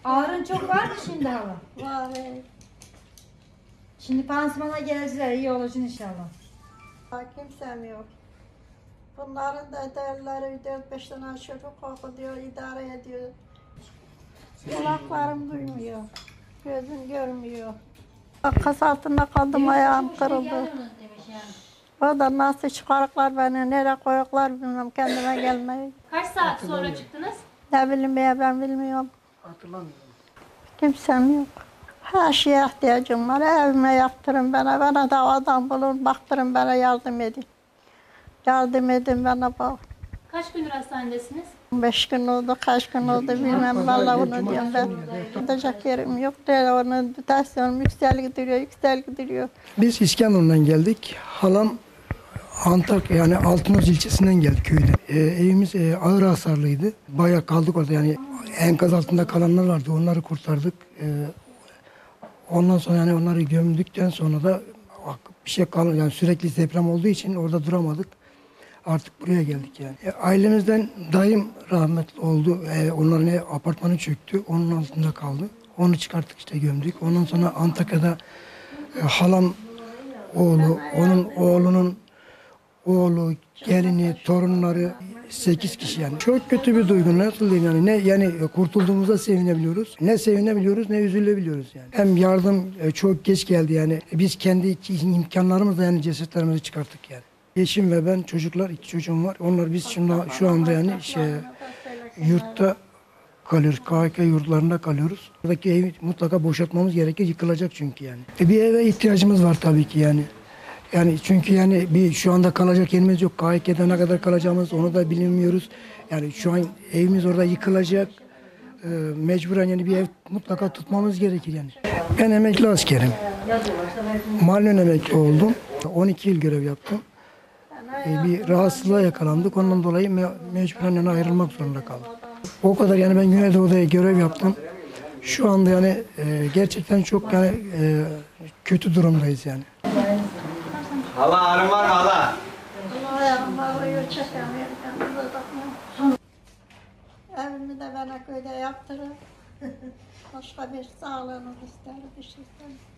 Ağrın çok var mı şimdi hala? Var. Şimdi pansumana geldiler, iyi olacaksın inşallah. Kimsem yok. Bunların da derleri 4-5 tane çocuk okuyor, idare ediyor. Kulaklarım duymuyor, gözüm görmüyor. Kas altında kaldım, ayağım kırıldı. O da nasıl çıkarıklar beni, nereye koyuklar bilmem, kendime gelmeyi. Kaç saat sonra çıktınız? Ne bileyim ya, ben bilmiyorum. Hatırlamıyorum. Kimsem yok. Her şeye ihtiyacım var. Evime yaptırın bana. Bana da adam bulun, baktırın bana, yardım edin. Yardım edin bana bak. Kaç gündür hastanedesiniz? 5 gün oldu, kaç gün oldu bilmem. Vallahi bunu diyorum ben. Gidecek yerim yok. Onun tansiyonum yüksel gidiyor. Biz İskenderun'dan geldik. Halam Antakya yani Altınoz ilçesinden geldi köyden. Evimiz ağır hasarlıydı. Bayağı kaldık orada yani enkaz altında kalanlar vardı. Onları kurtardık. Ondan sonra yani onları gömdükten sonra da bir şey kalmadı. Yani sürekli deprem olduğu için orada duramadık. Artık buraya geldik yani. Ailemizden dayım rahmetli oldu. Onların apartmanı çöktü. Onun altında kaldı. Onu çıkarttık işte gömdük. Ondan sonra Antakya'da halam oğlu, onun oğlunun oğlu, gelini, torunları 8 kişi yani. Çok kötü bir duygu. Nasıl diyeyim yani? Ne yani kurtulduğumuzda sevinebiliyoruz. Ne sevinebiliyoruz ne üzülebiliyoruz yani. Hem yardım çok geç geldi yani. Biz kendi imkanlarımızla yani cesetlerimizi çıkarttık yani. Eşim ve ben çocuklar, 2 çocuğum var. Onlar biz şimdi şu anda yani yurtta kalıyoruz. KHK yurtlarında kalıyoruz. Buradaki evi mutlaka boşaltmamız gerekir. Yıkılacak çünkü yani. Bir eve ihtiyacımız var tabii ki yani. Yani çünkü yani şu anda kalacak yerimiz yok. KHK'de ne kadar kalacağımız onu da bilmiyoruz. Yani şu an evimiz orada yıkılacak. Mecburen yani bir ev mutlaka tutmamız gerekir yani. Ben emekli askerim. Malen emekli oldum. 12 yıl görev yaptım. Bir rahatsızlığa yakalandık. Ondan dolayı mecburen yani ayrılmak zorunda kaldım. O kadar yani ben Güneydoğu'da görev yaptım. Şu anda yani gerçekten çok yani kötü durumdayız yani. Hala ağrın var mı hala? Ayağım ağrıyor, çekemiyorum. Evimi de bana köyde yaptırın. Başka bir sağlığınız isterim, bir şey isterim.